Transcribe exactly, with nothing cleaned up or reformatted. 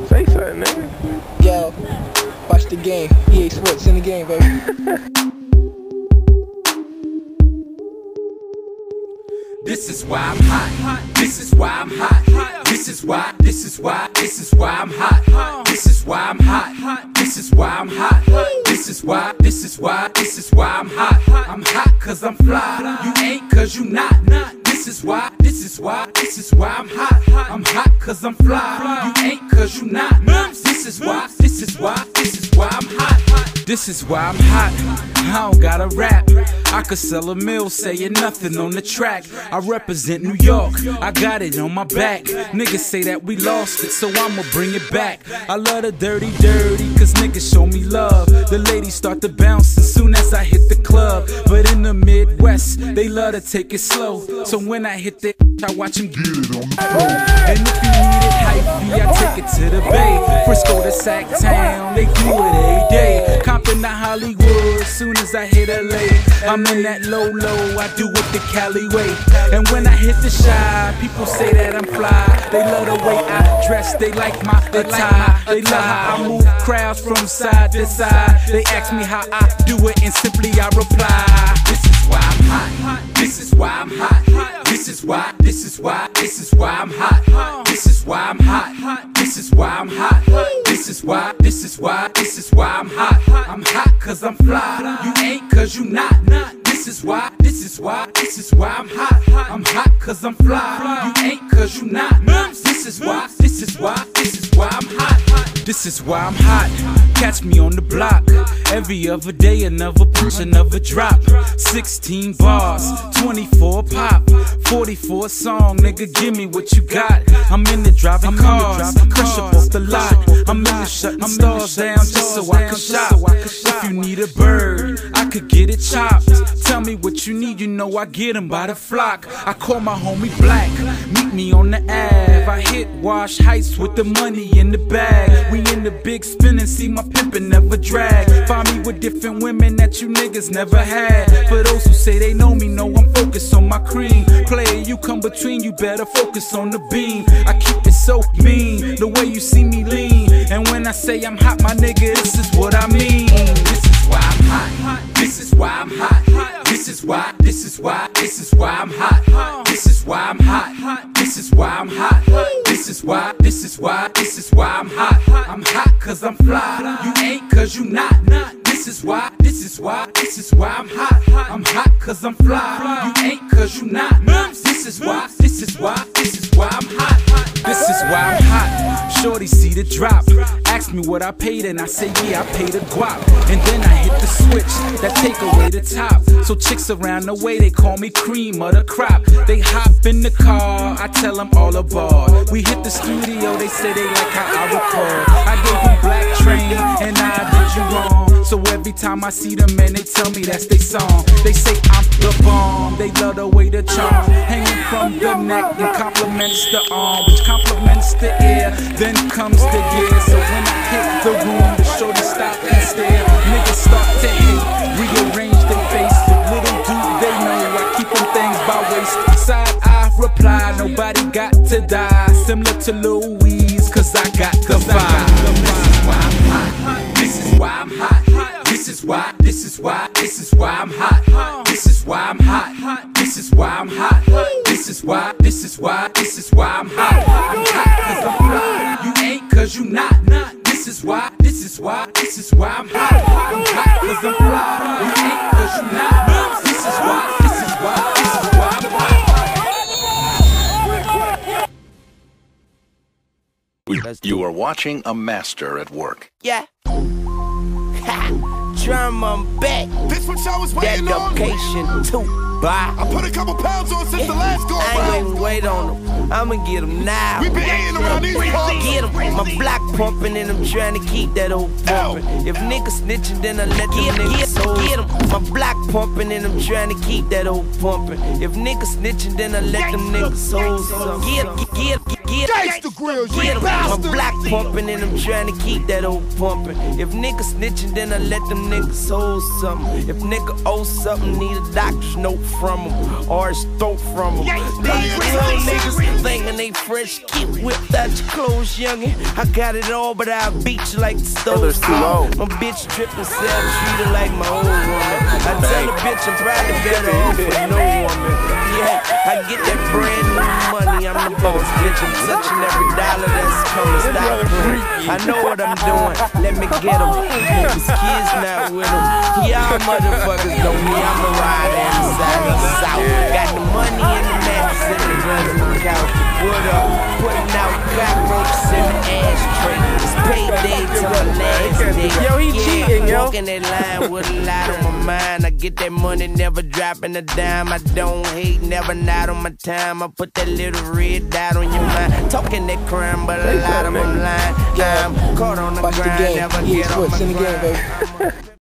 Say something, nigga. Yo, watch the game. E A Sports in the game, baby. This is why I'm hot. This is why I'm hot. This is why, this is why, this is why I'm hot. This is why I'm hot. This is why I'm hot. This is why, this is why, this is why I'm hot. I'm hot cause I'm fly. You ain't cause you not. This is why, this is why, this is why I'm hot. I'm hot cause I'm fly. You ain't cause you not. This is why, this is why, this is why I'm hot. This is why I'm hot. I don't gotta rap. I could sell a mill saying nothing on the track. I represent New York, I got it on my back. Niggas say that we lost it, so I'ma bring it back. I love the dirty, dirty, cause niggas show me love. The ladies start to bounce as soon as I hit the club. But in the Midwest, they love to take it slow. So when I hit that, I watch them get it on the floor. And if you need it hypey, I take it to the Bay. Frisco to Sacktown, they do it every day. Compton to Hollywood, soon as I hit L A. I'm in that low low, I do it the Cali way. And when I hit the Chi, people say that I'm fly. They love the way I dress, they like my attire. They love how I move crowds from side to side. They ask me how I do it and simply I reply. This is why I'm hot. This is why I'm hot. This is why, this is why, this is why I'm hot. This is why I'm hot. This is why I'm hot. This is why, this is why, this is why I'm hot. I'm hot cause I'm fly. You ain't cause you not. This is why, this is why, this is why I'm hot. I'm hot cause I'm fly. You ain't cause you not. This is why, this is why, this is why I'm hot. This is why I'm hot. Catch me on the block. Every other day another push, another drop. Sixteen bars, twenty-four pop, forty-four song, nigga give me what you got. I'm in the driving cars, crush up off the lot. I'm in the shutting stars down just so I can shop. If you need a bird, I could get it chopped. Tell me what you need, you know I get them by the flock. I call my homie Black, meet me on the Ave. I hit Wash Heights with the money in the bag. We in the big spin and see my pimpin' never drag. Find me with different women that you niggas never had. For those who say they know me, know I'm focused on my cream. Player, you come between, you better focus on the beam. I keep it so mean, the way you see me lean. And when I say I'm hot, my nigga, this is what I mean. This is why I'm hot. This is why I'm hot. This is why, this is why, this is why I'm hot. This is why I'm hot. This is why I'm hot. This is why, this is why, this is why I'm hot. I'm hot cause I'm fly. You ain't cause you not. This is why, this is why, this is why I'm hot. I'm hot cause I'm fly. You ain't cause you not. This is why, this is why, this is why I'm hot. This is why I'm hot. Shorty see the drop. Ask me what I paid and I say yeah, I paid a guap. And then I hit the switch that take away the top. So chicks around the way, they call me cream of the crop. They hop in the car, I tell them all aboard. We hit the studio, they say they like how I record. I gave them Black Train and I did you wrong. So every time I see them, man, they tell me that's their song. They say I'm the bomb, they love the way the charm hanging from the neck and compliments the arm, which compliments the ear. Then comes the gear. So when I hit the room, the shorty stop and stare. Niggas start to hate, rearrange their face. Little do they know I keep them things by waist. Side I reply, nobody got to die. Similar to Louise, cause I got the vibe. This is why I'm hot. This is why, this is why, this is why I'm hot. This is why I'm hot. This is why I'm hot. This is why, this is why, this is why I'm hot. I'm hot cause I'm fly. You ain't cause you not. This is why, this is why, this is why I'm hot. I'm hot cause I'm fly. You ain't cause you not. This is why, this is why, this is why I'm hot. You are watching a master at work. Yeah. Ha! Drum, I'm back. This what y'all was waiting on? Dedication to buy. I put a couple pounds on since the last go I ain't around. even wait on them. I'ma get them now. We been hating around these parts. Get them. My block pumping and I'm trying to keep that old pumping. If niggas snitching, then I let them niggas hold. Get them. My block pumping and I'm trying to keep that old pumping. If niggas snitching, then I let them niggas hold. Get, get, get, get. Get Gangsta grills, you Get 'em. My bastard. black pumping and I'm trying to keep that old pumping. If niggas snitching, then I let them niggas hold something. If nigga owe something, need a doctor's note from him or his throat from him. These little niggas thinking they fresh, keep whipped out your clothes, youngin'. I got it all, but I'll beat you like the stove. My bitch trippin', self treated like my old woman. I tell a bitch I'm proud to better off with no woman. Yeah, I get that brand new money, I'm the boss, bitch. I'm touching every dollar that's coming, stop playing. I know what I'm doing, let me get them. His kids not with them. Y'all motherfuckers know me, I'm a rider inside of the south. Got the money in the mattress and the guns in the couch. What up? Putting out cockroaches in the ashtray. It's payday till the last day. Yo, he yeah, cheating, yo. Walking that line with a lot on my mind. I get that money, never dropping a dime. I don't hate, never not on my time. I put that little red dot on your mind. Talking that crime, but a lot of them lying. I'm caught on the Watch the grind, game. never E A get on Sports my in the game, grind. baby.